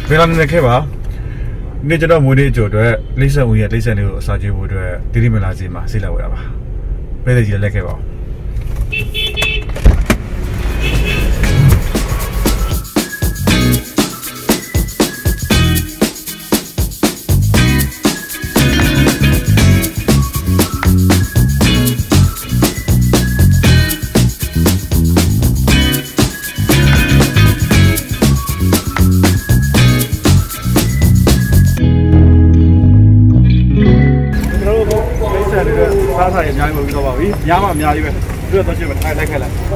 ဘယ်လာနေခဲ့ပါနေ့ကျွန်တော်မွေးနေ့ကြိုအတွက်လိမ့်ဆက်ဦးရဲ့လိမ့်ဆက်လေးကိုအစာကျွေးဖို့အတွက်တိတိမလာစီမှာဆေးလာဝယ်တာပါဘယ်လိုကြီးလက်ခဲ့ပါစားစားရအများကြီးမပြီးတော့ပါဘူး။များမှအများကြီးပဲ။ပြီးတော့ချင်းပဲထိုင်လိုက်ခဲ့လိုက်။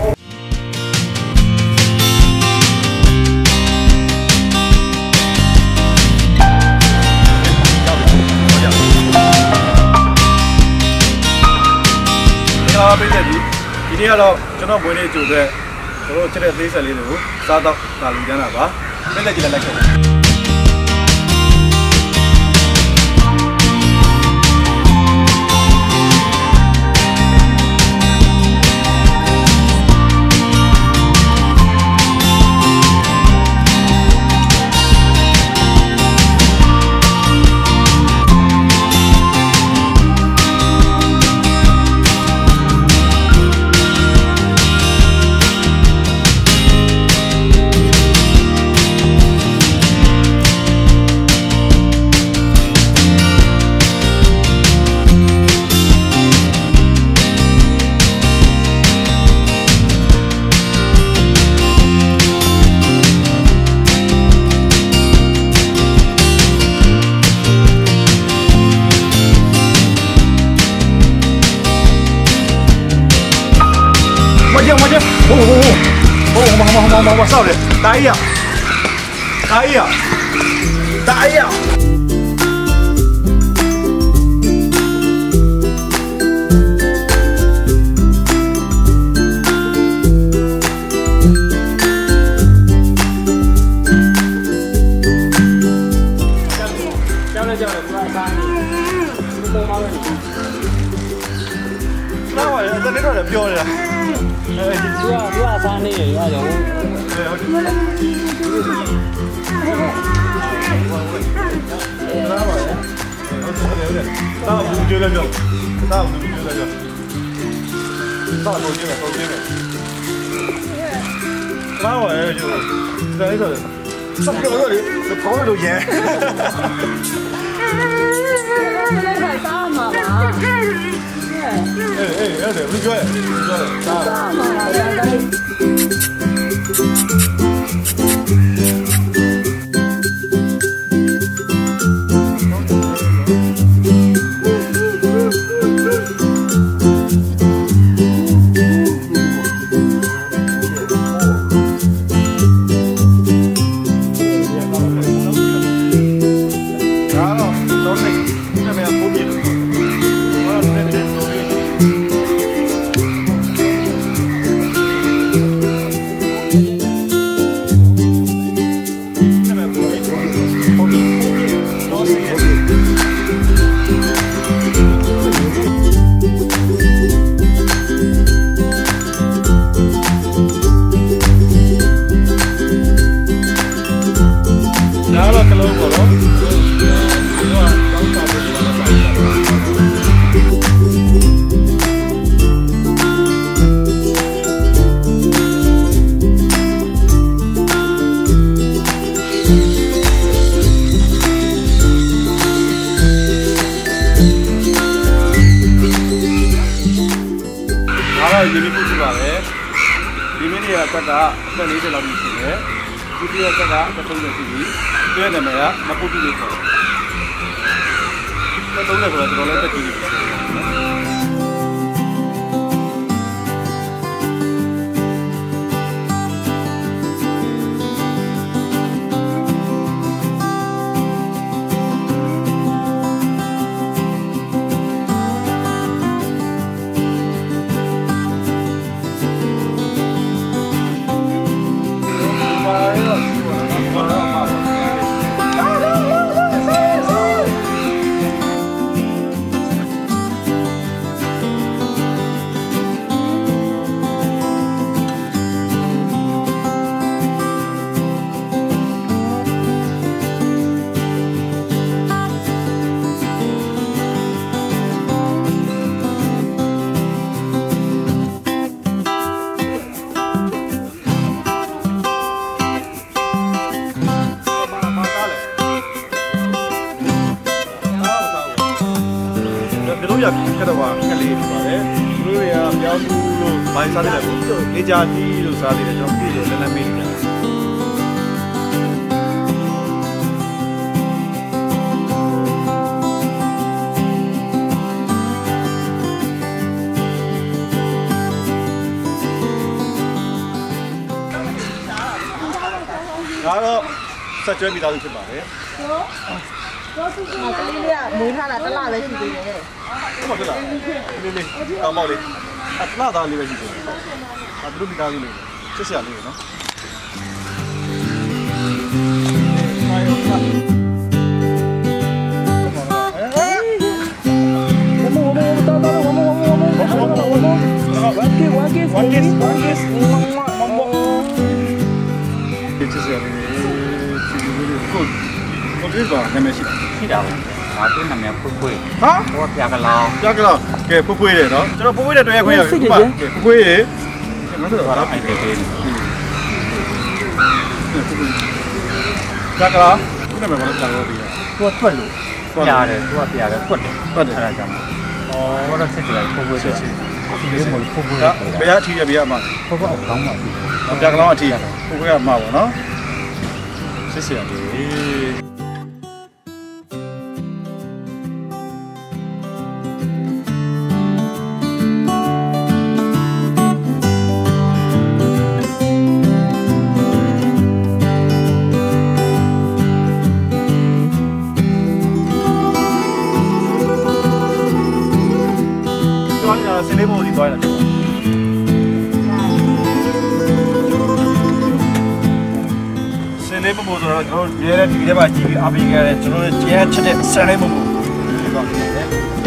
ဒီနေ့ကတော့ကျွန်တော်မွေးနေ့ကြိုတဲ့တို့ချက်တဲ့သေးဆက်လေးတွေကိုစားတော့တာလူကျန်းတာပါ။ပြန်လက်ကြည့်လိုက်ခဲ့လိုက်။我操嘞！打一呀！打一呀！打一呀！那我在那块儿标着。不要三粒，要有。大五觉得就，大五觉得就，大五觉得，都觉得。那我就在这里，上标这里，这跑的都严。太大嘛嘛。对，不觉得，大嘛。ဒီမီပုတ်ပါပဲဒီမင်းတွေကတက်က40လောက်ရှိတယ်ဒီပြည့်တက်က30ရှိပြီပြည့်တယ်မလားမပုတ်ဘူးလို့ခေါ်တယ်30ဆိုတော့တော်တော်လေးတက်ကြည့်နေဒီလိုရပြီးခက်တော့ကလေးဖြစ်ပါတယ်သူတို့တွေကပြောင်းသူလို့ဘိုင်းစားတယ်လို့အေဂျာတီလို့စားတယ်ကျွန်တော်ပြည်လို့လည်းမေးတယ်ဒါတော့ဆက်ကျွဲမိသားစုဖြစ်ပါတယ်တော့သူကလေးလေးကမွေးထားတာတစ်လပဲရှိသေးတယ်ဟုတ်ကဲ့လားလေးကောင်းပါလေအတလားသားလေးပဲရှိသေးတယ်ဒါတို့မိသားစုလေးချစ်စရာလေးနော်ဒီပါနာမည်ရှိတာရှိတာပဲဒါသူ့နာမည်ဖွေးဖွေးဟာဟောပြကလောင်ကဲဖွေးဖွေးတယ်နော်ကျွန်တော်ဖွေးဖွေးတဲ့တွေ့ရခွင့်ရပြီပါဖွေးရေမဆိုတော့အဲ့ဒီပေးနေကကလားဒီနာမည်ဘာလို့ကြောက်လို့ပြီးလဲသူကတွက်လို့ပြရတယ်သူကပြရတယ်တွက်တယ်အဲ့ဒါကြောင့်ဟောတော့စစ်တယ်ဖွေးဖွေးစစ်ဒီလိုမျိုးဖွေးဖွေးဘယ်အထီးရဘယ်အမှဖွေးဖွေးအောက်ကောင်းပါပြီပြကလောင်အထီးဖွေးဖွေးကမှပါနော်စစ်စရာလေးစနေမို့ဒီသွားရတယ်စနေမို့ဆိုတော့ကျွန်တော်ရဲတဲ့ဒီထဲမှာကြည့်ပြီးအားပေးခဲ့တယ်ကျွန်တော်ကျန်းချက်တဲ့စနေမို့ဒီသွားတယ်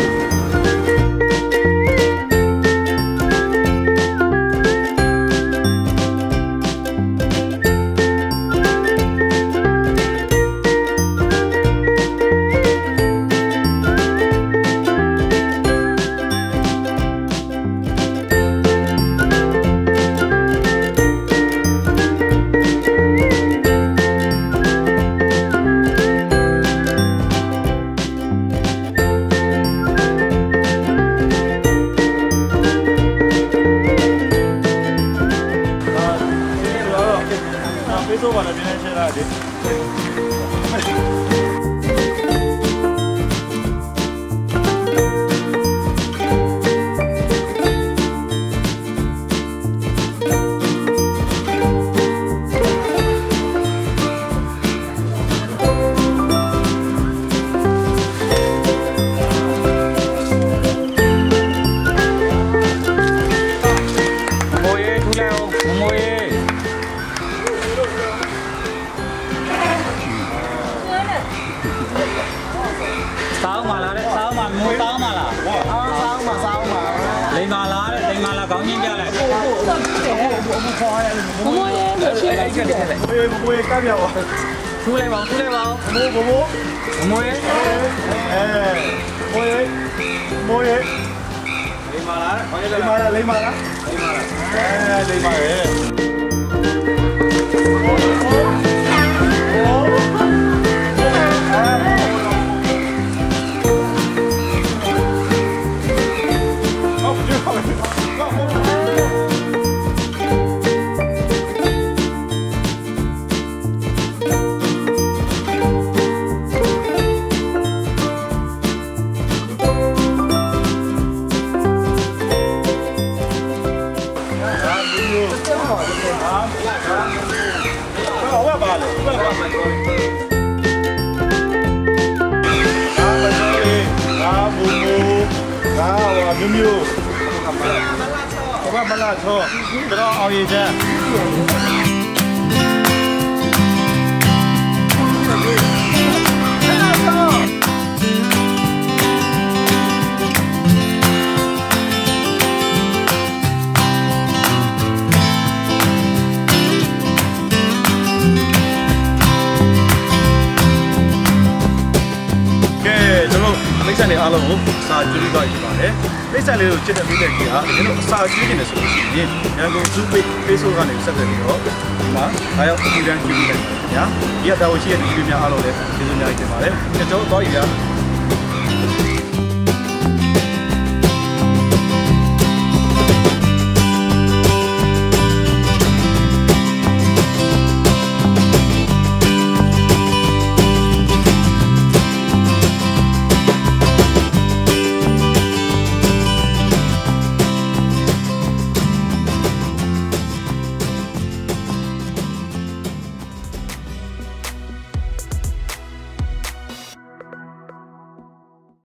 ဆိုပါတော့ဒီနေ့ချက်ရတယ် sao mà là đấy sao mà mua sao mà là sao mà lấy mà lá đấy lấy mà là có nhìn ra này mua cá biểu thu lên vào mua lấy mà Miu Apa malah so Terus Aung Yay Chanမိတ်ဆက်တွေအားလုံးကိုစာကျွေးသွားရပါတယ်။မိတ်ဆက်လေးကိုချစ်တဲ့မိတဲ့ကြီးဟာဒီလိုအစာကျွေးနေတယ်ဆိုလို့ရှိရင်ရန်ကုန်ဇူးပိတ် Facebook ကနေဆက်သွယ်ပြီးတော့ဒီမှာအားရောက်အကူတန်းကြည့်ပြီးလိုက်ပါခင်ဗျာ။ဒီကတော့ရှိတဲ့ဒီဗီဒီယိုများအားလုံးလည်းကျေးဇူးများတင်ပါတယ်။ကျွန်တော်တို့တော့ရ